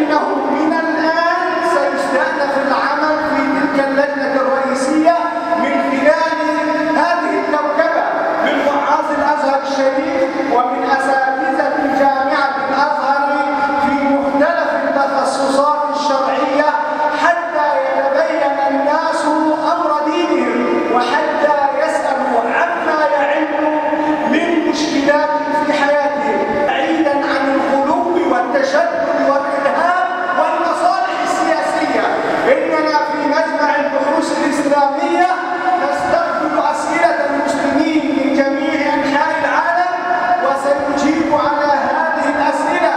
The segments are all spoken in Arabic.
أنه من الآن سيستأنف العمل في تلك اللجنة الرئيسية من خلال هذه الكوكبة من وعاظ الأزهر الشريف ومن أساتذة جامعة الأزهر في مختلف التخصصات الشرعية حتى يتبين الناس أمر دينهم وحتى يسألوا عما يعم من مشكلات في حياتهم بعيدا عن الغلو والتشدد والإرهاب والمصالح السياسية. إننا في مجمع البحوث الإسلامية نستقبل أسئلة المسلمين من جميع أنحاء العالم وسنجيب على هذه الأسئلة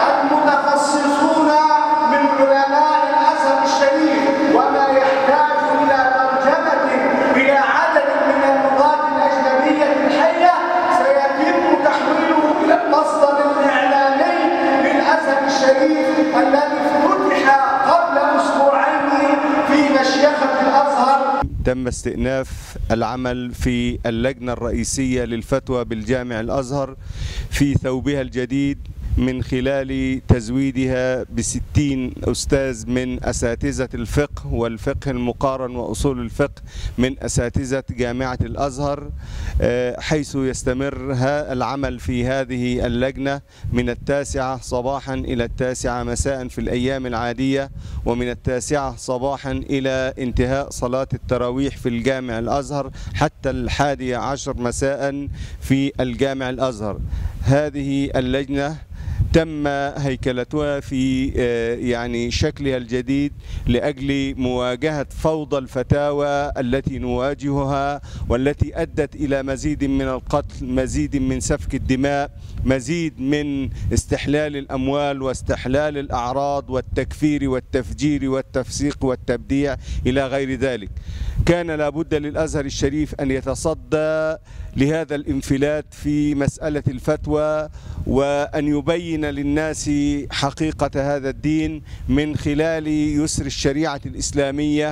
المتخصصون من علماء الأزهر الشريف وما يحتاج إلى ترجمة إلى عدد من اللغات الأجنبية الحية سيتم تحويله إلى المصدر الإعلامي للأزهر الشريف الذي فتح قبل أسبوعين في مشيخة الأزهر. تم استئناف العمل في اللجنة الرئيسية للفتوى بالجامع الأزهر في ثوبها الجديد من خلال تزويدها ب60 أستاذ من أساتذة الفقه والفقه المقارن وأصول الفقه من أساتذة جامعة الأزهر، حيث يستمر العمل في هذه اللجنة من 9 صباحا إلى 9 مساء في الأيام العادية، ومن 9 صباحا إلى انتهاء صلاة التراويح في الجامع الأزهر حتى 11 مساء في الجامع الأزهر. هذه اللجنة تم هيكلتها في يعني شكلها الجديد لأجل مواجهة فوضى الفتاوى التي نواجهها والتي أدت إلى مزيد من القتل، مزيد من سفك الدماء، مزيد من استحلال الأموال واستحلال الأعراض والتكفير والتفجير والتفسيق والتبديع إلى غير ذلك. كان لابد للأزهر الشريف أن يتصدى لهذا الانفلات في مسألة الفتوى وأن يبين للناس حقيقة هذا الدين من خلال يسر الشريعة الإسلامية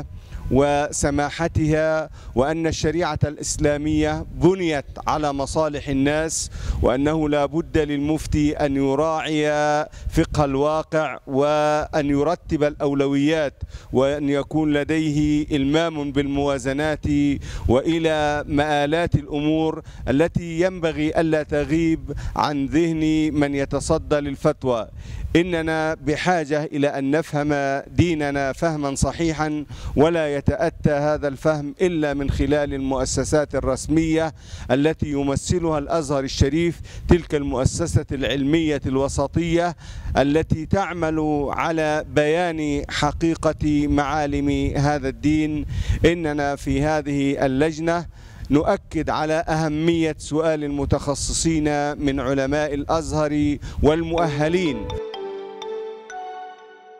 وسماحتها، وأن الشريعة الإسلامية بنيت على مصالح الناس، وأنه لا بد للمفتي أن يراعي فقه الواقع وأن يرتب الأولويات وأن يكون لديه إلمام بالموازنات وإلى مآلات الأمور التي ينبغي ألا تغيب عن ذهن من يتصدى للفتوى. إننا بحاجة إلى أن نفهم ديننا فهما صحيحا، ولا يتأتى هذا الفهم إلا من خلال المؤسسات الرسمية التي يمثلها الأزهر الشريف، تلك المؤسسة العلمية الوسطية التي تعمل على بيان حقيقة معالم هذا الدين. إننا في هذه اللجنة نؤكد على أهمية سؤال المتخصصين من علماء الأزهر والمؤهلين.